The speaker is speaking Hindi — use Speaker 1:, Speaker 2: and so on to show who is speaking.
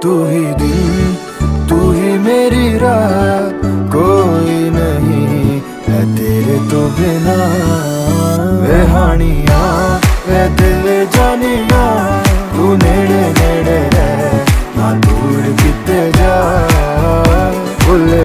Speaker 1: तू ही दिल, तू ही मेरी राह, कोई नहीं है तेरे तो बिना। वे हानिया वे दिल जानिया,